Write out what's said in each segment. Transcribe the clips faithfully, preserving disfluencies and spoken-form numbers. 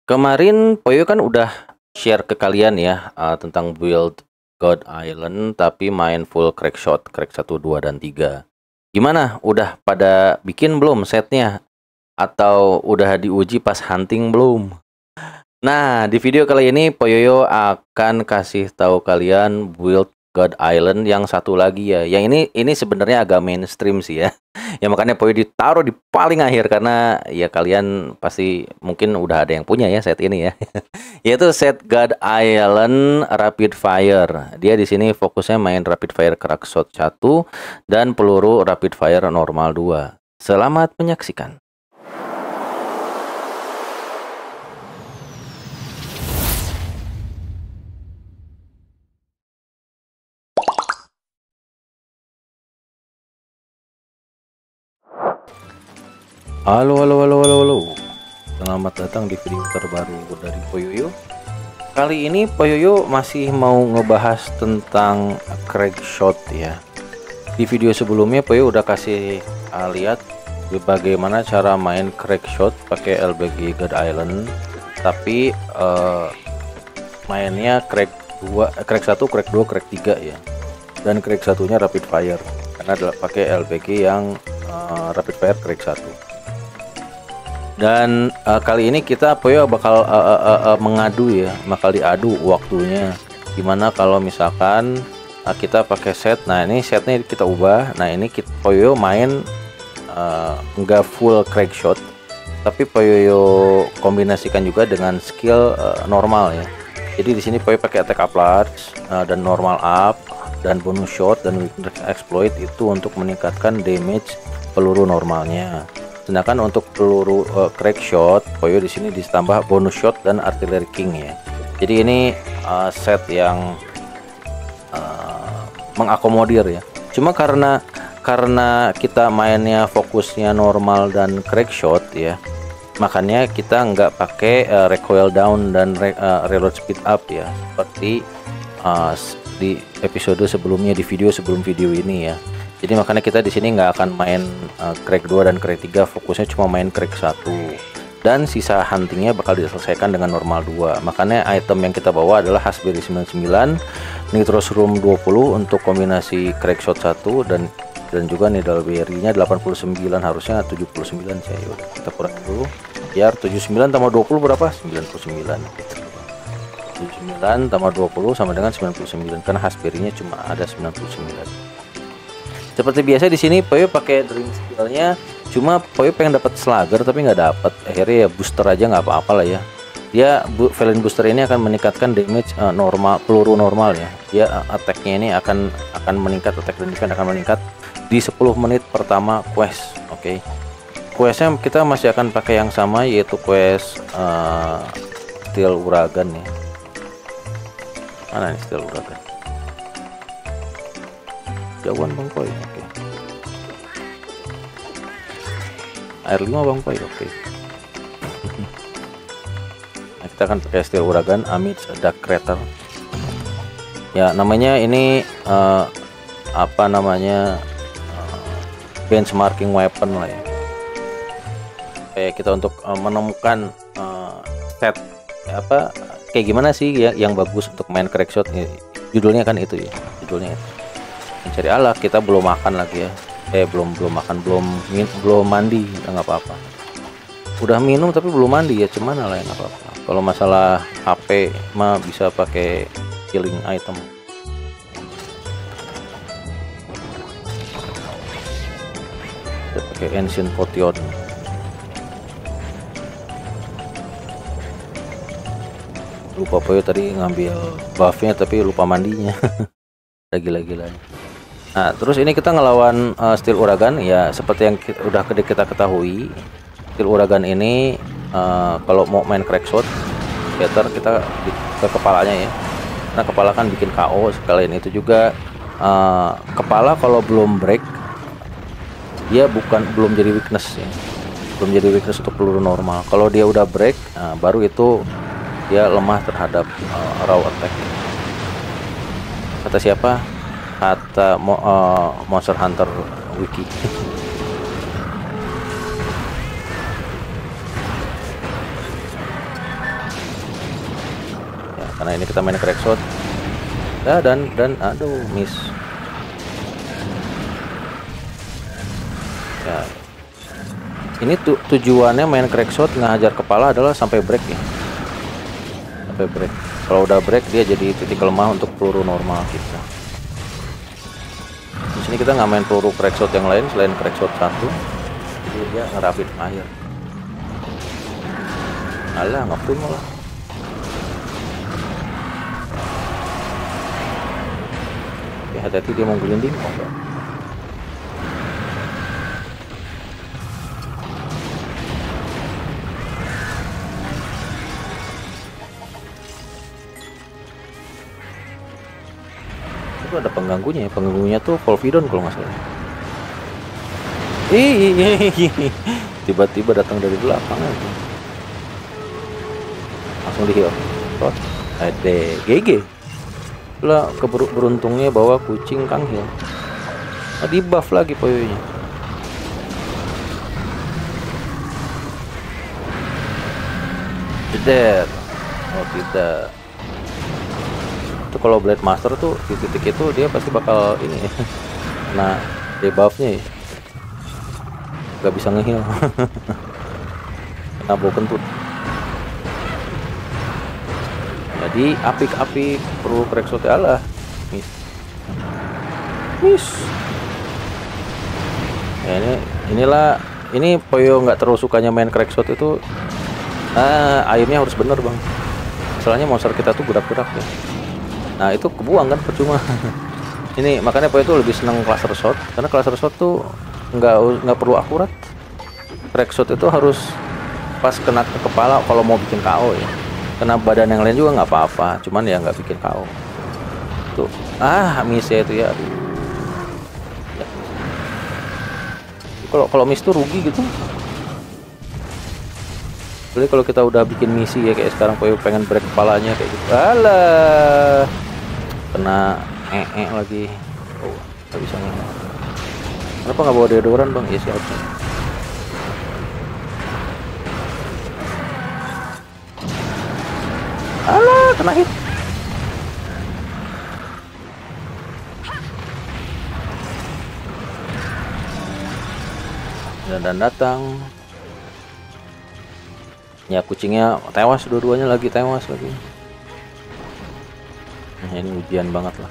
Kemarin Poyo kan udah share ke kalian ya uh, tentang build God Island tapi main full crack shot, crack satu, dua, dan tiga. Gimana? Udah pada bikin belum setnya? Atau udah diuji pas hunting belum? Nah, di video kali ini Poyoyo akan kasih tahu kalian build God Island yang satu lagi ya. Yang ini ini sebenarnya agak mainstream sih ya. Ya makanya Poyo ditaruh di paling akhir karena ya kalian pasti mungkin udah ada yang punya ya set ini ya. Yaitu set God Island Rapid Fire. Dia di sini fokusnya main Rapid Fire Crack Shot satu dan peluru Rapid Fire normal dua. Selamat menyaksikan. Halo halo halo halo halo. Selamat datang di video terbaru dari Poyoyo. Kali ini Poyoyo masih mau ngebahas tentang crack shot ya. Di video sebelumnya Poyoyo udah kasih uh, lihat bagaimana cara main crack shot pakai L B G God Island. Tapi uh, mainnya crack dua, crack satu, crack dua, crack tiga ya. Dan crack satunya rapid fire karena adalah pakai L B G yang uh, rapid fire crack satu. Dan uh, kali ini kita Poyo bakal uh, uh, uh, uh, mengadu ya, bakal diadu waktunya. Gimana kalau misalkan uh, kita pakai set. Nah ini setnya kita ubah. Nah ini kita Poyo main uh, nggak full crack shot, tapi Poyo kombinasikan juga dengan skill uh, normal ya. Jadi di sini Poyo pakai attack up large uh, dan normal up dan bonus shot dan weakness exploit itu untuk meningkatkan damage peluru normalnya. Sedangkan untuk peluru uh, crack shot, Poyo di sini ditambah bonus shot dan artillery king ya. Jadi ini uh, set yang uh, mengakomodir ya. Cuma karena karena kita mainnya fokusnya normal dan crack shot ya, makanya kita nggak pakai uh, recoil down dan re, uh, reload speed up ya, seperti uh, di episode sebelumnya, di video sebelum video ini ya. Jadi makanya kita di sini nggak akan main uh, crack dua dan crack tiga, fokusnya cuma main crack satu. Dan sisa huntingnya bakal diselesaikan dengan normal dua. Makanya item yang kita bawa adalah Hasberry sembilan puluh sembilan, Nitros Room dua puluh untuk kombinasi crack shot satu dan dan juga Needleberry-nya delapan puluh sembilan, harusnya tujuh puluh sembilan saya. Udah kita kurang dulu. Biar tujuh puluh sembilan tambah dua puluh berapa? sembilan puluh sembilan. tujuh puluh sembilan tambah dua puluh sama dengan sembilan puluh sembilan karena Hasberry-nya cuma ada sembilan puluh sembilan. Seperti biasa di sini Poyo pakai dream skillnya, cuma Poyo pengen dapat slugger tapi nggak dapat. Akhirnya ya booster aja nggak apa-apa lah ya. Dia bu, Valen booster ini akan meningkatkan damage uh, normal, peluru normal ya. Dia uh, attack-nya ini akan akan meningkat, attack dan defense akan meningkat di sepuluh menit pertama quest. Oke. Okay. Questnya kita masih akan pakai yang sama, yaitu quest uh, Steel Uragan ya. Mana nih Steel Uragan? Jauhan Bang Poy, oke. Okay. Air lima Bang Poy, oke. Okay. Nah, kita akan pakai Steel Uragan amidst Dark Crater. Ya, namanya ini uh, apa namanya uh, benchmarking weapon lah ya. Kayak kita untuk uh, menemukan uh, set ya, apa kayak gimana sih ya yang bagus untuk main crack shot. Ya, judulnya kan itu ya, judulnya itu. Mencari Allah. Kita belum makan lagi ya, eh belum belum makan, belum min, belum mandi, nggak apa-apa. Udah minum tapi belum mandi ya, cuman lah yang apa-apa. Kalau masalah H P mah bisa pakai healing item. Kita pakai Ancient Potion. Lupa Poyo tadi ngambil buffnya tapi lupa mandinya. Lagi-lagi lah. Nah, terus ini kita ngelawan uh, Steel Uragan ya, seperti yang kita, udah kita ketahui. Steel Uragan ini uh, kalau mau main crack shot, better kita di, ke kepalanya ya. Karena kepala kan bikin K O. Sekalian itu juga uh, kepala kalau belum break, dia bukan belum jadi weakness ya. Belum jadi weakness untuk peluru normal. Kalau dia udah break, nah, baru itu dia lemah terhadap uh, raw attack. Kata siapa? Kata mo, uh, Monster Hunter Wiki. karena ini kita main crack shot ya, dan dan aduh miss ya. Ini tu, tujuannya main crack shot ngajar kepala adalah sampai break ya, sampai break. Kalau udah break dia jadi titik lemah untuk peluru normal kita. Di sini kita nggak main peluru crack shot yang lain selain crack shot satu, jadi dia ngerapid akhir. Alah ngapun malah. Ya, hati-hati dia mau gelinding. Oh, enggak. Itu ada pengganggunya ya, pengganggunya tuh Volvidon kalau nggak salah. Ih, tiba-tiba datang dari belakang aja. Langsung di heal. Tot. Ada G G. Lah keberuntungnya bawa kucing Kang Heal. Nah, di buff lagi poyonya. Tidak. Oh tidak. Itu kalau Blade Master tuh di titik itu dia pasti bakal ini. Nah, debuffnya ya. Gak bisa nge-heal. Kena bau kentut. Jadi apik-apik perlu crack shot Allah. Miss. Miss. Ya ini inilah ini Poyo nggak terlalu sukanya main crack shot itu. Ah, aimnya harus bener bang. Soalnya monster kita tuh gerak-gerak ya. Nah itu kebuang kan percuma. Ini makanya Poyo tuh lebih seneng cluster shot karena cluster shot tuh nggak nggak perlu akurat. Crack shot itu harus pas kena ke kepala kalau mau bikin K O ya. Kena badan yang lain juga nggak apa-apa, cuman ya nggak bikin K O. Tuh, ah miss ya itu ya. Ya. Kalau kalau miss tuh rugi gitu. Jadi kalau kita udah bikin misi ya kayak sekarang Poyo pengen break kepalanya kayak gitu. Alah, kena ee lagi. Oh, nggak bisa nih. Kenapa nggak bawa deodoran bang? Ya siap. Alah, kena hit. Dan, dan datang. Ya kucingnya tewas, dua-duanya lagi tewas lagi. Nah, ini ujian banget lah.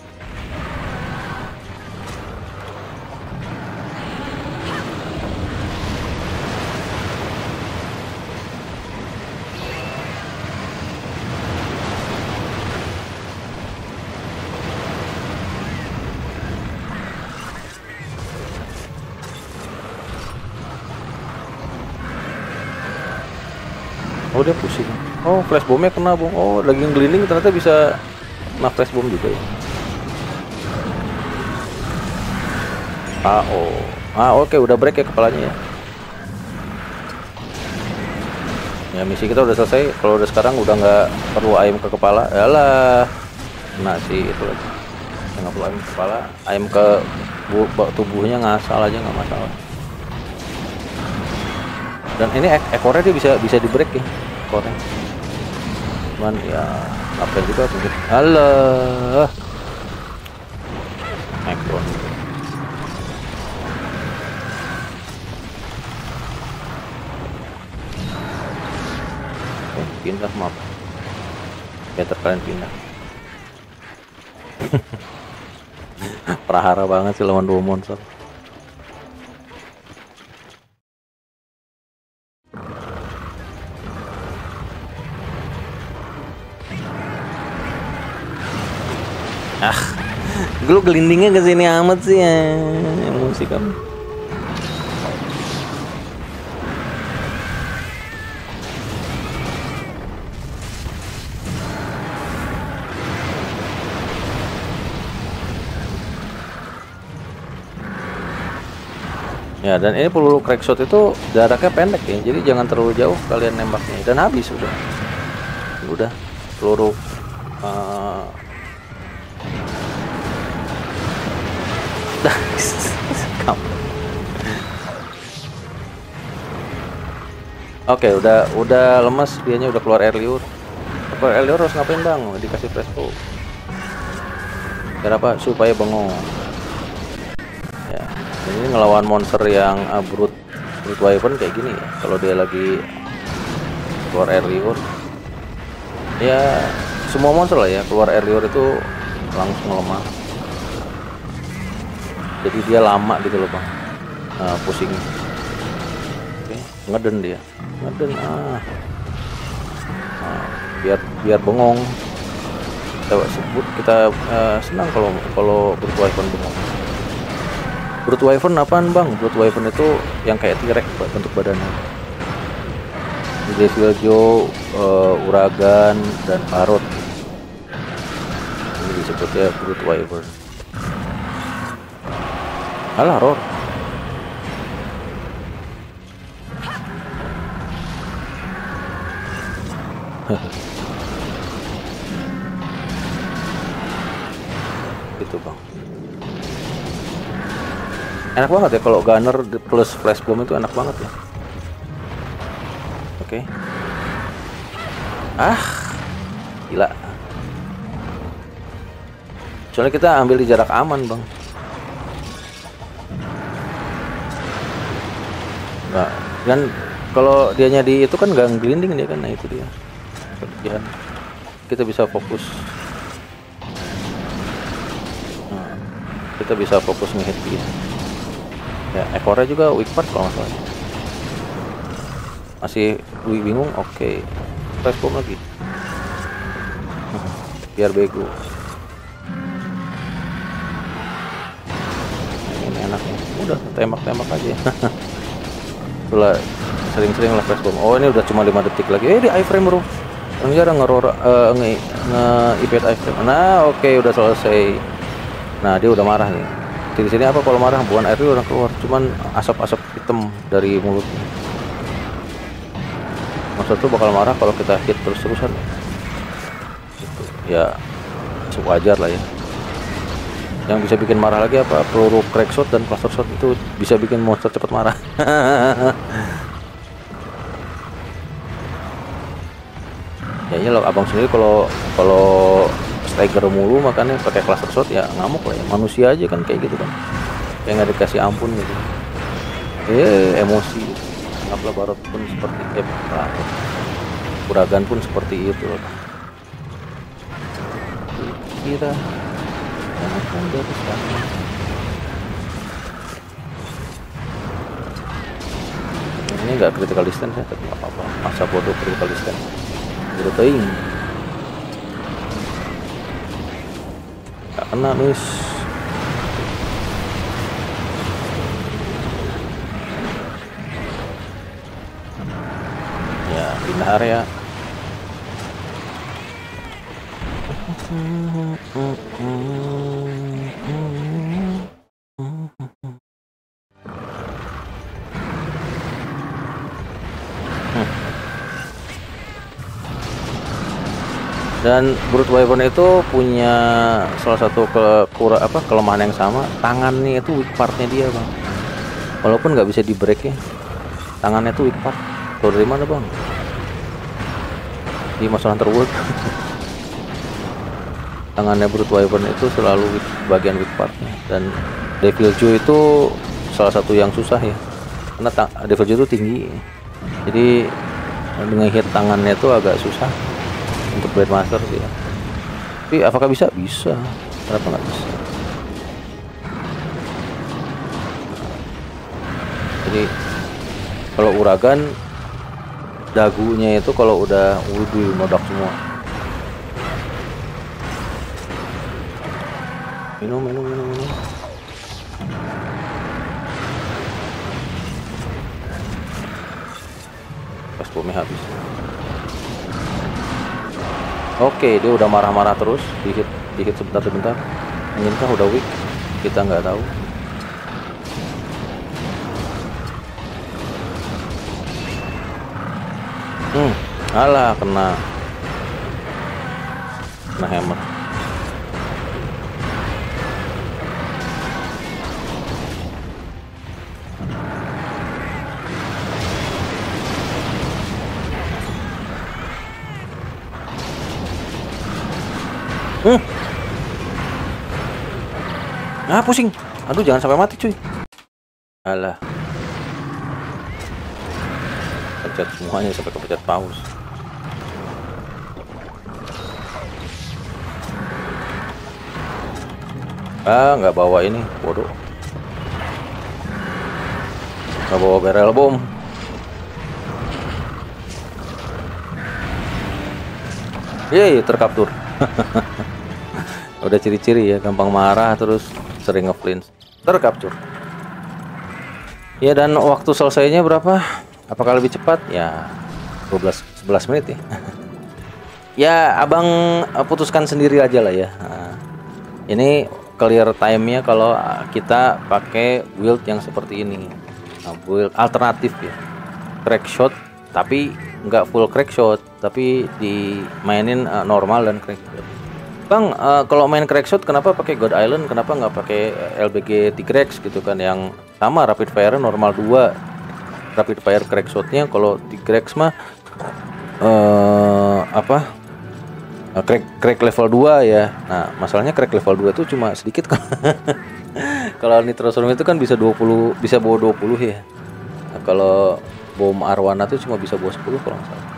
Oh dia pusing. Oh flash bomnya kena bung. Oh lagi ngelinding ternyata bisa kena flash bom juga ya. Ah oh. Ah oke okay, udah break ya kepalanya ya. Ya misi kita udah selesai. Kalau udah sekarang udah nggak perlu aim ke kepala. Yalah. Nah sih itu lagi. Nggak perlu aim ke kepala. Aim ke tubuhnya ngasal aja nggak masalah. Dan ini ek ekornya dia bisa bisa di break ya. Ekornya. Cuman ya apa juga mungkin. Alah. Ekor. Eh, pindah map. Better kalian pindah. Prahara banget sih lawan dua monster. Ah, lu gelindingnya ke sini amat sih ya. Emosi kamu. Ya, dan ini peluru crack shot itu jaraknya pendek ya. Jadi jangan terlalu jauh kalian nembaknya. Dan habis sudah. Udah peluru uh, Oke, okay, udah udah lemas, dianya udah keluar air liur. Super Elder harus ngapain bang? Dikasih presto. Biar apa? Supaya bengong. Ya, ini ngelawan monster yang uh, brute brute wyvern kayak gini ya. Kalau dia lagi keluar Aerior, ya semua monster lah ya keluar Aerior itu langsung lemah. Jadi dia lama gitu loh bang. Nah, pusing. Oke, ngeden dia, ngeden ah. Nah, biar biar bengong. Kita sebut kita uh, senang kalau kalau brute wyvern bengong. Brute wyvern apaan bang? Brute wyvern itu yang kayak T-Rex bentuk badannya. Deviljo, uh, Uragan dan Parrot. Ini disebutnya brute wyvern. Alah Ror. Gitu bang. Enak banget ya kalau gunner plus flash bomb itu enak banget ya. Oke. Ah, gila. Soalnya kita ambil di jarak aman bang. Nah, kan kalau dianya di itu kan nggak ngelinding dia kan, nah itu dia. Kelebihan. Kita bisa fokus. Nah, kita bisa fokus ngehit dia. Ya, ekornya juga weak part kalau masalahnya. Masih bingung, oke. Okay. Flash bomb lagi. Biar bego. Ini enaknya. Udah tembak-tembak aja. Itulah sering-sering lah flash bomb. Oh, ini udah cuma lima detik lagi. Eh, di iframe bro. Yang jarang ngerora uh, nge nge iframe. Nah, oke okay, udah selesai. Nah, dia udah marah nih. Di sini apa kalau marah bukan air udah keluar, cuman asap-asap hitam dari mulutnya. Maksud tuh bakal marah kalau kita hit terus-terusan. Gitu. Ya, wajar lah ya. Yang bisa bikin marah lagi apa? Peluru crack shot dan cluster shot itu bisa bikin monster cepat marah. Ya iya loh, abang sendiri kalau kalau stagger mulu makanya pakai cluster shot ya ngamuk lah ya. Manusia aja kan kayak gitu kan, kayak nggak dikasih ampun gitu. Eh emosi. Anggaplah Barot pun seperti eh Barot. Uragan pun seperti itu loh. Kira akan dari sana. Ini nggak critical distance ya, tapi nggak apa-apa. Masa bodoh critical distance. Berutain. Gak kena nus. Ya pindah area. Dan brute wyvern itu punya salah satu ke kura, apa kelemahan yang sama, tangannya itu weak partnya dia bang. Walaupun nggak bisa di break ya, tangannya itu weak part. Tahu dari mana bang? Di Monster Hunter World. Tangannya brute wyvern itu selalu weak, bagian weak partnya. Dan Deviljo itu salah satu yang susah ya, karena Deviljo itu tinggi, jadi dengan hit tangannya itu agak susah untuk Blade Master sih ya. Tapi apakah bisa? Bisa. Kenapa nggak bisa? Jadi kalau Uragan dagunya itu kalau udah wudhu meledak semua. Minum, minum, minum, minum. Pas bomnya habis. Oke, dia udah marah-marah terus, dihit, dihit sebentar-sebentar. Inginkah udah weak? Kita nggak tahu. Hmm, alah kena, kena hammer. Hmm. Ah, pusing. Aduh, jangan sampai mati cuy. Alah. Pencet semuanya sampai kepencet pause. Ah, nggak bawa ini, bodoh. Nggak bawa barrel bom. Yeay, terkaptur. Udah ciri-ciri ya, gampang marah terus sering ngeflinch. Terkaptur. Ya, dan waktu selesainya berapa? Apakah lebih cepat? Ya, dua belas sebelas menit ya. Ya, abang putuskan sendiri aja lah ya. Nah, ini clear time-nya kalau kita pakai build yang seperti ini. Nah, build alternatif ya, crack shot tapi nggak full crack shot, tapi dimainin uh, normal dan crack shot. Bang, uh, kalau main crack shot kenapa pakai God Island, kenapa nggak pakai L B G Tigrex gitu kan, yang sama rapid fire normal dua, rapid fire crack shotnya. Kalau Tigrex mah uh, apa uh, crack crack level dua ya. Nah, masalahnya crack level dua itu cuma sedikit kan. Kalau Nitrostorm itu kan bisa dua puluh, bisa bawa dua puluh ya. Nah, kalau bom arwana itu cuma bisa bawa sepuluh kalau nggak salah.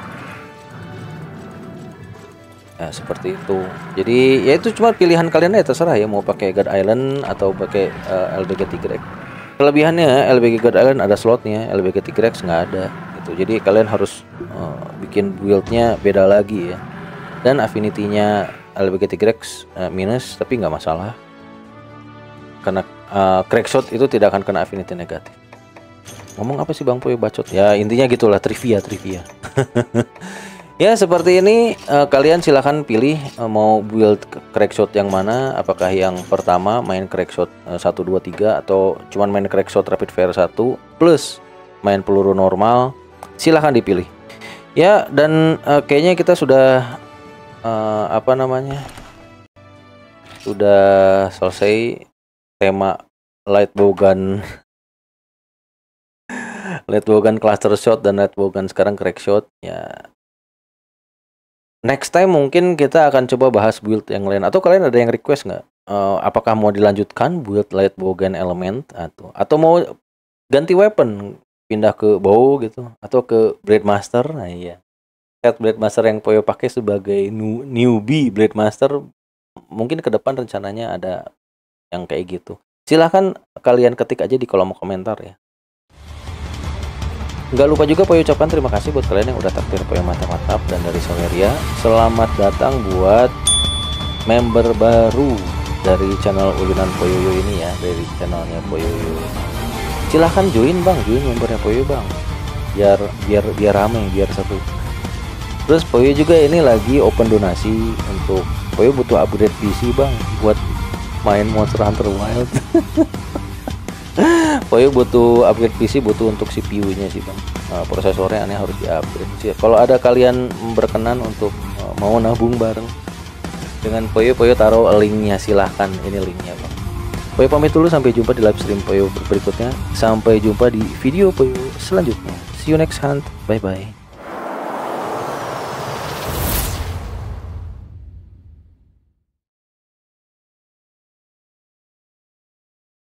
Ya, seperti itu. Jadi ya itu cuma pilihan kalian aja, terserah ya mau pakai God Island atau pakai uh, L B G Tigrex. Kelebihannya L B G God Island ada slotnya, L B G Tigrex nggak ada gitu. Jadi kalian harus uh, bikin buildnya beda lagi ya. Dan affinity-nya L B G Tigrex uh, minus, tapi nggak masalah. Karena uh, crack shot itu tidak akan kena affinity negatif. Ngomong apa sih Bang Poyo bacot? Ya intinya gitulah, trivia trivia. Ya seperti ini, uh, kalian silahkan pilih uh, mau build crack shot yang mana. Apakah yang pertama main crack shot uh, satu dua tiga atau cuman main crack shot rapid fire satu plus main peluru normal, silahkan dipilih. Ya, dan uh, kayaknya kita sudah uh, apa namanya? Sudah selesai tema light bowgun. Light bowgun cluster shot dan light bowgun sekarang crack shot ya. Next time mungkin kita akan coba bahas build yang lain, atau kalian ada yang request nggak? Uh, apakah mau dilanjutkan build light bowgun element atau atau mau ganti weapon, pindah ke bow gitu, atau ke blade master? Nah iya, set blade master yang Poyo pakai sebagai new, newbie blade master, mungkin ke depan rencananya ada yang kayak gitu. Silahkan kalian ketik aja di kolom komentar ya. Nggak lupa juga Poyo ucapkan terima kasih buat kalian yang udah traktir Poyo mantap-mantap, dan dari Soleria selamat datang buat member baru dari channel Ulunan Poyoyo ini ya, dari channelnya Poyoyo. Silahkan join Bang, join membernya Poyo Bang, biar biar biar rame, biar satu. Terus Poyo juga ini lagi open donasi untuk Poyo butuh upgrade P C Bang buat main Monster Hunter Wild. Poyo butuh upgrade P C, butuh untuk C P U-nya sih Bang. Nah, prosesornya aneh harus di-upgrade. Kalau ada kalian berkenan untuk uh, mau nabung bareng dengan Poyo, Poyo taruh linknya, silahkan. Ini linknya Bang. Poyo pamit dulu, sampai jumpa di live stream Poyo berikutnya. Sampai jumpa di video Poyo selanjutnya. See you next hunt. Bye bye.